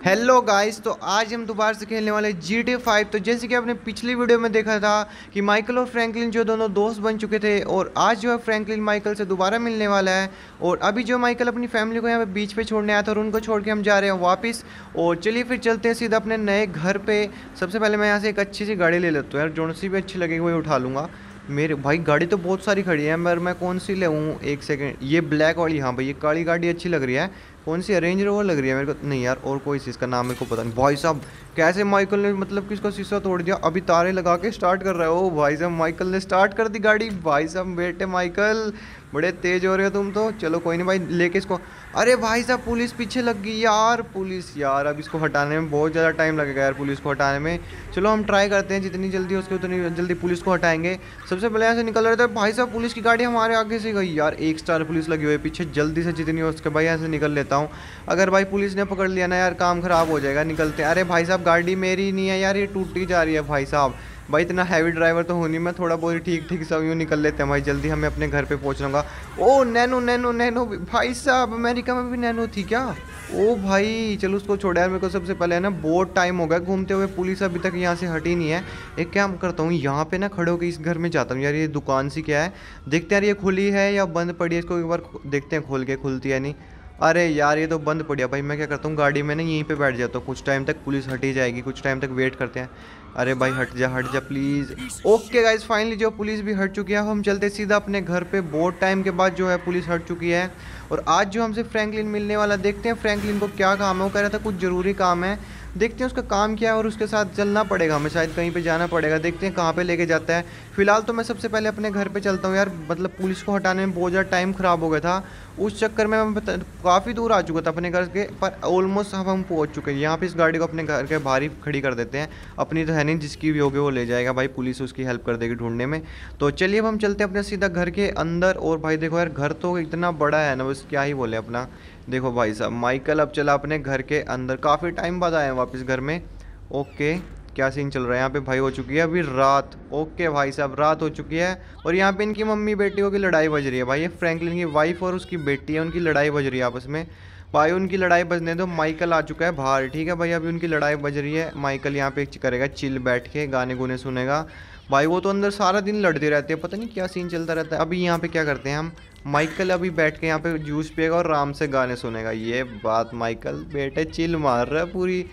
Hello guys, तो आज हम दोबारा से खेलने वाले GTA 5। तो जैसे कि आपने पिछली वीडियो में देखा था कि माइकल और फ्रैंकलिन जो दोनों दोस्त बन चुके थे, और आज जो है फ्रैंकलिन माइकल से दोबारा मिलने वाला है। और अभी जो माइकल अपनी फैमिली को यहाँ पे बीच पे छोड़ने आया था और उनको छोड़ के हम जा रहे हैं वापस। और चलिए फिर चलते हैं सीधा अपने नए घर पे। सबसे पहले मैं यहाँ से एक अच्छी सी गाड़ी ले लेता हूँ यार, जो सी भी अच्छी लगेगी वही उठा लूँगा। मेरे भाई गाड़ी तो बहुत सारी खड़ी है, मगर मैं कौन सी ले हूँ, एक सेकंड। ये ब्लैक वाली, हाँ भाई ये काली गाड़ी अच्छी लग रही है। कौन सी, रेंज रोवर लग रही है मेरे को। नहीं यार, और कोई सी, इसका नाम मेरे को पता नहीं। भाई साहब कैसे माइकल ने मतलब कि इसका शीशा तोड़ दिया, अभी तारे लगा के स्टार्ट कर रहा है। ओ भाई साहब, माइकल ने स्टार्ट कर दी गाड़ी। भाई साहब बेटे माइकल बड़े तेज हो रहे हो तुम तो। चलो कोई नहीं भाई, लेके इसको। अरे भाई साहब पुलिस पीछे लग गई यार, पुलिस यार। अब इसको हटाने में बहुत ज़्यादा टाइम लगेगा यार, पुलिस को हटाने में। चलो हम ट्राई करते हैं, जितनी जल्दी हो सके उतनी जल्दी पुलिस को हटाएंगे। सबसे पहले यहाँ से निकल रहे थे भाई साहब, पुलिस की गाड़ी हमारे आगे से गई यार। एक स्टार पुलिस लगी हुई है पीछे। जल्दी से जितनी हो सके भाई यहाँ से निकल लेता हूँ। अगर भाई पुलिस ने पकड़ लिया ना यार, काम ख़राब हो जाएगा। निकलते हैं। अरे भाई साहब गाड़ी मेरी नहीं है यार, ये टूटती जा रही है भाई साहब। भाई इतना हैवी ड्राइवर तो होनी, मैं थोड़ा बहुत ठीक ठीक सब यूँ निकल लेते हैं भाई। जल्दी हमें अपने घर पे पहुँचना। ओ नैनो नैनो नैनो भाई साहब, अमेरिका में भी नैनो थी क्या? ओ भाई चलो उसको छोड़ा यार। मेरे को सबसे पहले है ना, बहुत टाइम हो गया घूमते हुए, पुलिस अभी तक यहाँ से हटी नहीं है। एक काम करता हूँ, यहाँ पे ना खड़े होकर इस घर में जाता हूँ यार। ये दुकान सी क्या है, देखते हैं यार ये खुली है या बंद पड़ी है। इसको एक बार देखते हैं खोल के, खुलती है नहीं। अरे यार ये तो बंद पड़ी है भाई। मैं क्या करता हूँ, गाड़ी में ना यहीं पे बैठ जाता हूँ। कुछ टाइम तक पुलिस हटी जाएगी, कुछ टाइम तक वेट करते हैं। अरे भाई हट जा प्लीज़। ओके गाइज, फाइनली जो पुलिस भी हट चुकी है। हम चलते सीधा अपने घर पे। बहुत टाइम के बाद जो है पुलिस हट चुकी है। और आज जो हमसे फ्रैंकलिन मिलने वाला, देखते हैं फ्रैंकलिन को क्या काम है। वो कह रहा था कुछ ज़रूरी काम है, देखते हैं उसका काम क्या है। और उसके साथ चलना पड़ेगा हमें, शायद कहीं पे जाना पड़ेगा। देखते हैं कहाँ पे लेके जाता है। फिलहाल तो मैं सबसे पहले अपने घर पे चलता हूँ यार। मतलब पुलिस को हटाने में बहुत ज़्यादा टाइम ख़राब हो गया था, उस चक्कर में मैं काफ़ी दूर आ चुका था अपने घर के। पर ऑलमोस्ट अब हम पहुँच चुके हैं। यहाँ पे इस गाड़ी को अपने घर के बाहर ही खड़ी कर देते हैं। अपनी तो है नहीं, जिसकी भी होगी वो ले जाएगा भाई। पुलिस उसकी हेल्प कर देगी ढूंढने में। तो चलिए अब हम चलते हैं अपने सीधा घर के अंदर। और भाई देखो यार, घर तो इतना बड़ा है ना, बस क्या ही बोले अपना। देखो भाई साहब, माइकल अब चला अपने घर के अंदर। काफ़ी टाइम बाद आए हैं वापस घर में। ओके, क्या सीन चल रहा है यहाँ पे भाई? हो चुकी है अभी रात। ओके भाई साहब, रात हो चुकी है। और यहाँ पे इनकी मम्मी बेटियों की लड़ाई बज रही है भाई। ये फ्रैंकलिन की वाइफ और उसकी बेटी है, उनकी लड़ाई बज रही है आपस में। भाई उनकी लड़ाई बजने दो, माइकल आ चुका है बाहर। ठीक है भाई, अभी उनकी लड़ाई बज रही है। माइकल यहाँ पे करेगा चिल, बैठ के गाने गुने सुनेगा। भाई वो तो अंदर सारा दिन लड़ते रहते हैं, पता नहीं क्या सीन चलता रहता है। अभी यहाँ पे क्या करते हैं हम, माइकल अभी बैठ के यहाँ पे जूस पिएगा और आराम से गाने सुनेगा। ये बात, माइकल बेटे चिल मार रहा है पूरी।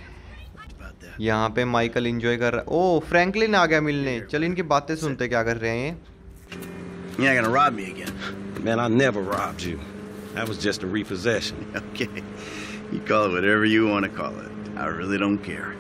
यहाँ पे माइकल एंजॉय कर रहा है। ओ फ्रैंकलिन आ गया मिलने। चल इनकी बातें सुनते क्या कर रहे हैं ये। You're not gonna rob me again. Man, I never robbed you. That was just a repossession. Okay. You call it whatever you want to call it. I really don't care.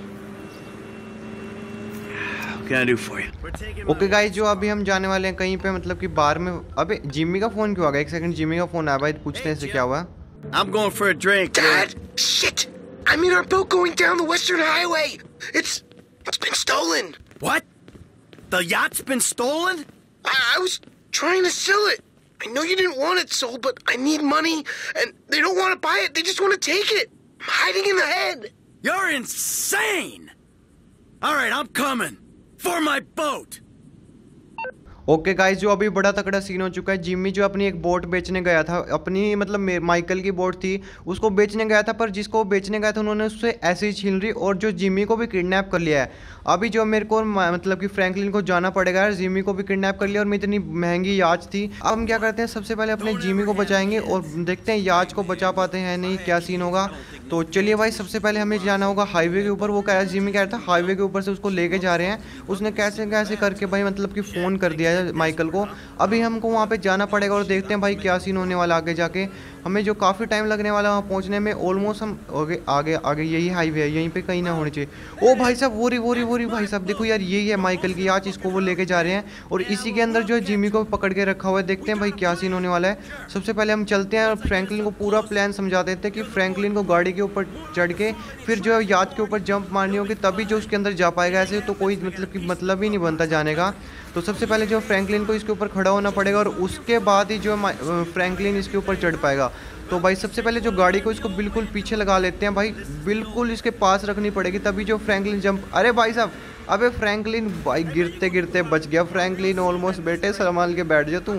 What can I do for you? Okay guys, जो अभी हम जाने वाले हैं कहीं पे, मतलब कि बार में। अबे जिम्मी का फोन क्यों आ गया? एक सेकंड, जिम्मी का फोन आया भाई, पूछते हैं इससे क्या हुआ। I'm going for a drink. Dad! Shit! I'm in our boat going down the Western Highway! It's been stolen! What? The yacht's been stolen? I was trying to sell it! I know you didn't want it sold, but I need money, and they don't want to buy it, they just want to take it! I'm hiding in the head! You're insane! Alright, I'm coming. For my boat! Okay guys, जो अभी बड़ा तगड़ा scene हो चुका है। जिम्मी जो अपनी एक बोट बेचने गया था, अपनी मतलब माइकल की बोट थी, उसको बेचने गया था। पर जिसको वो बेचने गया था उन्होंने उससे ऐसे ही छीन ली, और जो जिम्मी को भी किडनैप कर लिया है। अभी जो मेरे को मतलब कि फ्रैंकलिन को जाना पड़ेगा यार। जिम्मी को भी किडनैप कर लिया, और मैं इतनी महंगी याच थी। अब हम क्या करते हैं, सबसे पहले अपने जिम्मी को बचाएंगे और देखते हैं याच को बचा पाते हैं नहीं, क्या सीन होगा। तो चलिए भाई, सबसे पहले हमें जाना होगा हाईवे के ऊपर। वो कह रहा है, जिम्मी कह रहा था हाईवे के ऊपर से उसको लेके जा रहे हैं। उसने कैसे कैसे करके भाई मतलब कि फ़ोन कर दिया है माइकल को। अभी हमको वहाँ पे जाना पड़ेगा और देखते हैं भाई क्या सीन होने वाला आगे जाके। हमें जो काफ़ी टाइम लगने वाला है वहाँ पहुँचने में। ऑलमोस्ट हम आगे आगे आगे यही हाईवे है, यहीं पे कहीं ना होनी चाहिए। ओ भाई साहब, वो रही भाई साहब, देखो यार यही है माइकल की याच। इसको वो लेके जा रहे हैं, और इसी के अंदर जो है जिम्मी को पकड़ के रखा हुआ है। देखते हैं भाई क्या सीन होने वाला है। सबसे पहले हम चलते हैं और फ्रैंकलिन को पूरा प्लान समझा देते हैं कि फ्रैंकलिन को गाड़ी के ऊपर चढ़ के फिर जो है याच के ऊपर जंप मारनी होगी, तभी जो उसके अंदर जा पाएगा। ऐसे तो कोई मतलब ही नहीं बनता जाने का। तो सबसे पहले जो फ्रैंकलिन को इसके ऊपर खड़ा होना पड़ेगा, और उसके बाद ही जो फ्रैंकलिन इसके ऊपर चढ़ पाएगा। तो भाई सबसे पहले जो गाड़ी को इसको बिल्कुल पीछे लगा लेते हैं भाई, बिल्कुल इसके पास रखनी पड़ेगी, तभी जो फ्रैंकलिन जंप। अरे भाई साहब, अबे फ्रैंकलिन भाई गिरते गिरते बच गया। फ्रैंकलिन ऑलमोस्ट, बेटे संभाल के बैठ जा तू।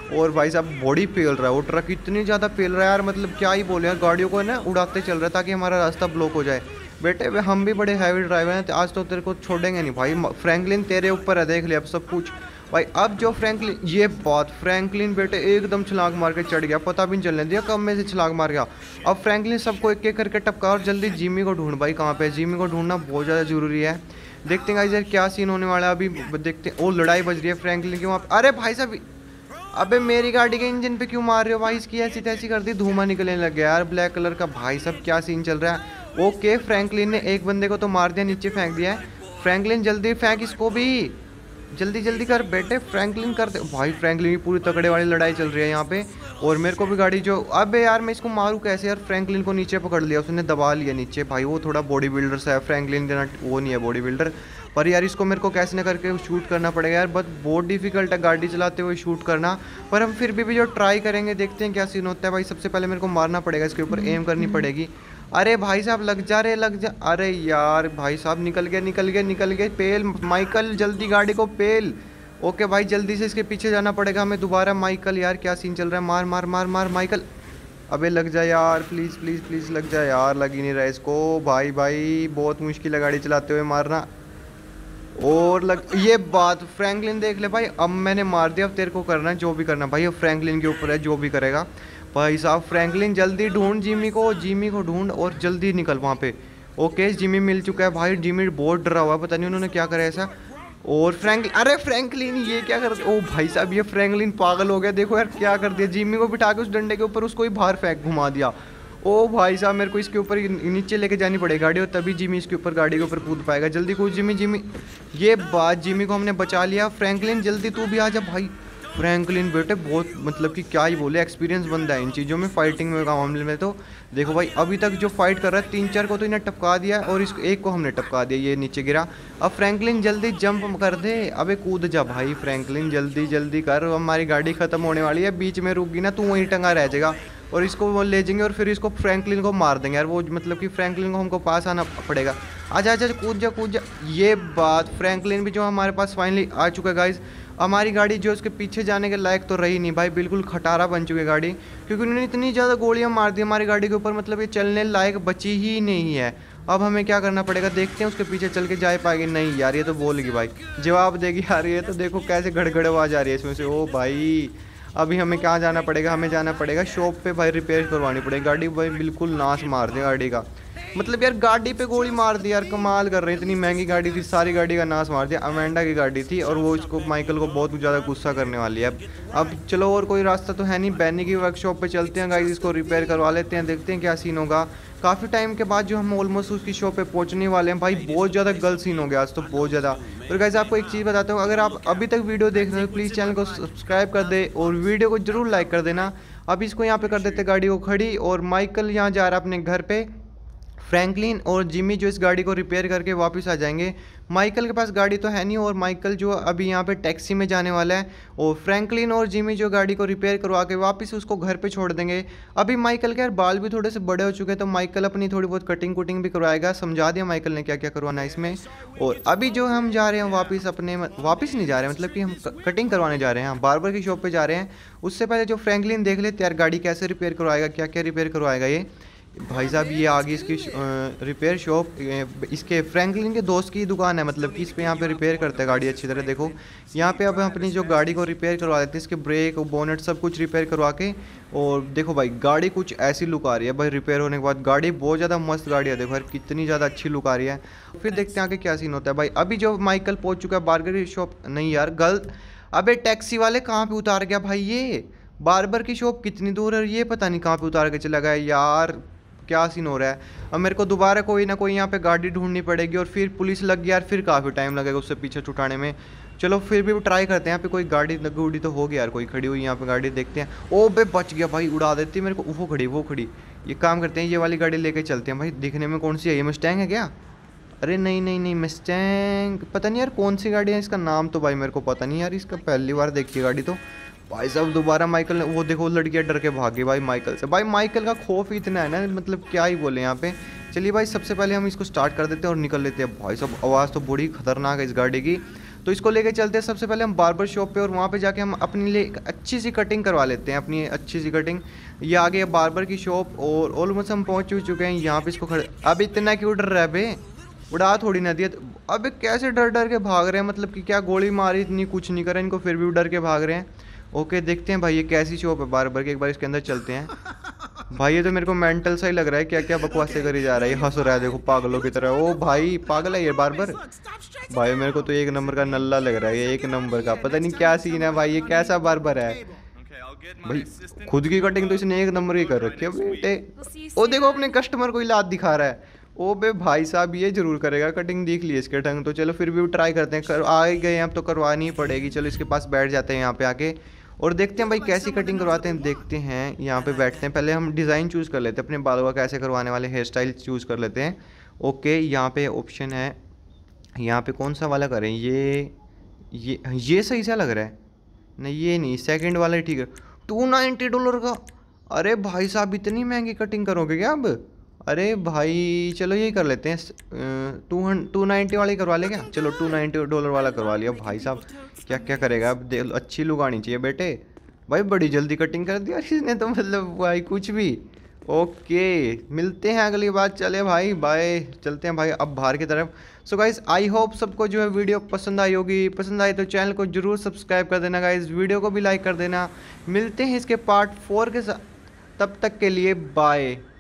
और भाई साहब बॉडी पेल रहा है वो ट्रक, इतनी ज़्यादा पेल रहा है यार, मतलब क्या ही बोले यार, गाड़ियों को ना उड़ाते चल रहा है ताकि हमारा रास्ता ब्लॉक हो जाए। बेटे हम भी बड़े हैवी ड्राइवर हैं, तो आज तो तेरे को छोड़ेंगे नहीं भाई। फ्रैंकलिन तेरे ऊपर है, देख ले अब सब कुछ भाई। अब जो फ्रैंकलिन, ये बात फ्रैंकलिन बेटे एकदम छलांग मार के चढ़ गया, पता भी नहीं चलने दिया कब में से छलांग मार गया। अब फ्रैंकलिन सबको एक एक करके टपका और जल्दी जिमी को ढूंढ भाई, कहाँ पे जिमी को ढूंढना बहुत ज़्यादा ज़रूरी है। देखते हैं गाइस यार क्या सीन होने वाला है अभी, देखते हैं। ओ लड़ाई बज रही है फ्रैंकलिन की वहाँ पे। अरे भाई साहब, अबे मेरी गाड़ी के इंजन पे क्यों मार रहे हो भाई, इसकी ऐसी तैसी कर दी, धुआं निकलने लग गया यार ब्लैक कलर का। भाई साहब क्या सीन चल रहा है। ओके फ्रैंकलिन ने एक बंदे को तो मार दिया, नीचे फेंक दिया है। फ्रैंकलिन जल्दी फेंक इसको भी, जल्दी जल्दी कर बेटे फ्रैंकलिन कर दे भाई। फ्रैंकलिन की पूरी तगड़े वाली लड़ाई चल रही है यहाँ पे, और मेरे को भी गाड़ी जो, अबे यार मैं इसको मारूँ कैसे यार। फ्रैंकलिन को नीचे पकड़ लिया उसने, दबा लिया नीचे भाई। वो थोड़ा बॉडी बिल्डर सा है, फ्रैंकलिन देना वो नहीं है बॉडी बिल्डर, पर यार इसको मेरे को कैसे न करके शूट करना पड़ेगा यार। बहुत डिफिकल्ट है गाड़ी चलाते हुए शूट करना, पर हम फिर भी जो ट्राई करेंगे, देखते हैं क्या सीन होता है भाई। सबसे पहले मेरे को मारना पड़ेगा, इसके ऊपर एम करनी पड़ेगी। अरे भाई साहब लग जा रहे, लग जा, अरे यार भाई साहब निकल गया निकल गया निकल गया। पेल माइकल, जल्दी गाड़ी को पेल। ओके भाई जल्दी से इसके पीछे जाना पड़ेगा हमें दोबारा। माइकल यार क्या सीन चल रहा है, मार मार मार मार माइकल। अबे लग जा यार, प्लीज़ प्लीज़ प्लीज़ लग जा यार, लग ही नहीं रहा इसको भाई। भाई बहुत मुश्किल है गाड़ी चलाते हुए मारना, और लग, ये बात फ्रैंकलिन देख ले भाई। अब मैंने मार दिया, अब तेरे को करना है जो भी करना भाई, अब फ्रैंकलिन के ऊपर है जो भी करेगा भाई साहब। फ्रैंकलिन जल्दी ढूंढ जिमी को ढूंढ और जल्दी निकल वहाँ पे। ओके जिमी मिल चुका है भाई, जिमी बहुत डरा हुआ है, पता नहीं उन्होंने क्या करा ऐसा। और फ्रैंकलिन, अरे फ्रैंकलिन ये क्या कर, ओ भाई साहब ये फ्रैंकलिन पागल हो गया, देखो यार क्या कर दिया। जिमी को बिठा के उस डंडे के ऊपर उसको ही बाहर फेंक घुमा दिया। ओ भाई साहब मेरे को इसके ऊपर नीचे लेके जानी पड़ेगी गाड़ी, और तभी जिमी इसके ऊपर गाड़ी के ऊपर कूद पाएगा। जल्दी कूद जिमी, जिमी ये बात, जिमी को हमने बचा लिया। फ्रैंकलिन जल्दी तू भी आ जा भाई। फ्रैंकलिन बेटे बहुत मतलब कि क्या ही बोले, एक्सपीरियंस बंदा है इन चीज़ों में, फाइटिंग में मामले में। तो देखो भाई अभी तक जो फाइट कर रहा है 3-4 को तो इन्हें टपका दिया, और इसको एक को हमने टपका दिया, ये नीचे गिरा। अब फ्रैंकलिन जल्दी जंप कर दे, अबे कूद जा भाई फ्रैंकलिन, जल्दी जल्दी कर। हमारी गाड़ी ख़त्म होने वाली है, बीच में रुक गई ना तू वहीं टंगा रह जाएगा, और इसको वो ले जाएंगे और फिर इसको फ्रैंकलिन को मार देंगे यार। वो मतलब कि फ्रैंकलिन को हमको पास आना पड़ेगा। आजा आजा कूद जा कूद जा। ये बात फ्रैंकलिन भी जो हमारे पास फाइनली आ चुका है गाइज। हमारी गाड़ी जो उसके पीछे जाने के लायक तो रही नहीं भाई, बिल्कुल खटारा बन चुकी है गाड़ी, क्योंकि उन्होंने इतनी ज़्यादा गोलियां मार दी हमारी गाड़ी के ऊपर, मतलब ये चलने लायक बची ही नहीं है। अब हमें क्या करना पड़ेगा, देखते हैं उसके पीछे चल के जा पाएगी। नहीं यार ये तो बोलेगी भाई, जवाब देगी यार। ये तो देखो कैसे गड़गड़ आवाज आ रही है इसमें से। ओ भाई अभी हमें कहाँ जाना पड़ेगा, हमें जाना पड़ेगा शॉप पे भाई, रिपेयर करवानी पड़ेगी गाड़ी भाई। बिल्कुल नाश मार दे गाड़ी का, मतलब यार गाड़ी पे गोली मार दी यार, कमाल कर रही है। इतनी महंगी गाड़ी थी, सारी गाड़ी का नाश मार दिया। अमेंडा की गाड़ी थी, और वो इसको माइकल को बहुत ज़्यादा गुस्सा करने वाली है। अब चलो और कोई रास्ता तो है नहीं, बैनी की वर्कशॉप पे चलते हैं गाइस, इसको रिपेयर करवा लेते हैं, देखते हैं क्या सीन होगा। काफ़ी टाइम के बाद जो हम ऑलमोस्ट उसकी शॉप पे पहुंचने वाले हैं भाई, बहुत ज़्यादा गलत सीन हो गया आज तो, बहुत ज़्यादा। और गाइस आपको एक चीज़ बताता हूँ, अगर आप अभी तक वीडियो देख रहे हो प्लीज़ चैनल को सब्सक्राइब कर दे और वीडियो को जरूर लाइक कर देना। अब इसको यहाँ पे कर देते गाड़ी को खड़ी, और माइकल यहाँ जा रहा है अपने घर पे। फ्रैंकलिन और जिमी जो इस गाड़ी को रिपेयर करके वापस आ जाएंगे। माइकल के पास गाड़ी तो है नहीं, और माइकल जो अभी यहाँ पे टैक्सी में जाने वाला है, और फ्रैंकलिन और जिमी जो गाड़ी को रिपेयर करवा के वापस उसको घर पे छोड़ देंगे। अभी माइकल के यार बाल भी थोड़े से बड़े हो चुके हैं, तो माइकल अपनी थोड़ी बहुत कटिंग कुटिंग भी करवाएगा, समझा दिया माइकल ने क्या क्या करवाना है इसमें। और अभी जो हम जा रहे हैं वापस अपने, वापस नहीं जा रहे हैं, मतलब कि हम कटिंग करवाने जा रहे हैं, बार्बर की शॉप पर जा रहे हैं। उससे पहले जो फ्रैंकलिन देख लेते यार गाड़ी कैसे रिपेयर करवाएगा, क्या क्या रिपेयर करवाएगा ये भाई साहब। ये आगे इसकी रिपेयर शॉप, इसके फ्रैंकलिन के दोस्त की दुकान है, मतलब कि इस पे यहाँ पे रिपेयर करता है गाड़ी अच्छी तरह। देखो यहाँ पे अब हम अपनी जो गाड़ी को रिपेयर करवा देते हैं, इसके ब्रेक बोनेट सब कुछ रिपेयर करवा के। और देखो भाई गाड़ी कुछ ऐसी लुक आ रही है भाई रिपेयर होने के बाद, गाड़ी बहुत ज़्यादा मस्त गाड़ी है, देखो यार कितनी ज़्यादा अच्छी लुक आ रही है। फिर देखते हैं आगे क्या सीन होता है भाई। अभी जो माइकल पहुँच चुका है बार्बर की शॉप, नहीं यार गलत, अबे टैक्सी वाले कहाँ पर उतार गया भाई, ये बार्बर की शॉप कितनी दूर है, ये पता नहीं कहाँ पर उतार के चला गया यार, क्या सीन हो रहा है। अब मेरे को दोबारा कोई ना कोई यहाँ पे गाड़ी ढूंढनी पड़ेगी, और फिर पुलिस लग गई यार, फिर काफ़ी टाइम लगेगा उससे पीछे छुटाने में। चलो फिर भी ट्राई करते हैं, यहाँ पे कोई गाड़ी गुड़ी तो होगी यार, कोई खड़ी हुई यहाँ पे गाड़ी, देखते हैं। ओ बे बच गया भाई, उड़ा देती मेरे को। वो खड़ी। ये काम करते हैं, ये वाली गाड़ी लेके चलते हैं भाई। दिखने में कौन सी है, ये मस्टैंग है क्या? अरे नहीं मस्टैंग पता नहीं यार कौन सी गाड़ी है, इसका नाम तो भाई मेरे को पता नहीं यार, इसका पहली बार देखी गाड़ी तो। भाई साहब दोबारा माइकल ने, वो देखो लड़कियां डर के भागे भाई माइकल से। भाई माइकल का खौफ इतना है ना, मतलब क्या ही बोले यहाँ पे। चलिए भाई सबसे पहले हम इसको स्टार्ट कर देते हैं और निकल लेते हैं। भाई साहब आवाज़ तो बड़ी खतरनाक है इस गाड़ी की। तो इसको लेके चलते हैं सबसे पहले हम बार्बर शॉप पे, और वहाँ पे जाके हम अपने लिए एक अच्छी सी कटिंग करवा लेते हैं, अपनी अच्छी सी कटिंग। ये आ गई है बार्बर की शॉप और ऑलमोस्ट हम पहुँच चुके हैं यहाँ पे। इसको खड़े, अब इतना क्यों डर रहा है बे, उड़ा थोड़ी ना दिया। अब कैसे डर डर के भाग रहे हैं, मतलब कि क्या गोली मारी इतनी, कुछ नहीं करा इनको, फिर भी डर के भाग रहे हैं। ओके देखते हैं भाई ये कैसी शॉप है बार्बर की, एक बार इसके अंदर चलते हैं। भाई ये तो मेरे को मेंटल सा ही लग रहा है, क्या क्या बकवासें करी जा रहा है, ये हंस रहा है देखो पागलों की तरह। ओ भाई पागल है ये बार्बर भाई, मेरे को तो एक नंबर का नल्ला लग रहा है ये, एक नंबर का, पता नहीं क्या सीन है भाई, ये कैसा बार्बर है भाई। खुद की कटिंग तो इसने एक नंबर की कर रखी है बेटे। ओ देखो अपने कस्टमर को ही लात दिखा रहा है। ओ बे भाई साहब ये जरूर करेगा, कटिंग देख ली इसके ढंग, तो चलो फिर भी ट्राई करते हैं, आ ही गए हैं अब तो करवानी ही पड़ेगी। चलो इसके पास बैठ जाते हैं यहाँ पे आके और देखते हैं भाई कैसी कटिंग करवाते हैं। देखते हैं यहाँ पे बैठते हैं, पहले हम डिज़ाइन चूज़ कर लेते हैं अपने बालों का, कैसे करवाने वाले हेयर स्टाइल चूज़ कर लेते हैं। ओके यहाँ पे ऑप्शन है, यहाँ पे कौन सा वाला करें, ये सही सा लग रहा है, नहीं ये नहीं, सेकंड वाला ही ठीक है। $290 का, अरे भाई साहब इतनी महंगी कटिंग करोगे क्या अब? अरे भाई चलो यही कर लेते हैं, 290 वाला ही करवा लें क्या? चलो $290 वाला करवा लिया। भाई साहब क्या क्या करेगा अब, अच्छी लुक आनी चाहिए बेटे। भाई बड़ी जल्दी कटिंग कर दिया इसने तो, मतलब भाई कुछ भी। ओके मिलते हैं अगली बार, चले भाई बाय, चलते हैं भाई अब बाहर की तरफ। सो गाइस आई होप सबको जो है वीडियो पसंद आई होगी, पसंद आई तो चैनल को जरूर सब्सक्राइब कर देना गाइस, वीडियो को भी लाइक कर देना। मिलते हैं इसके पार्ट 4 के साथ, तब तक के लिए बाय।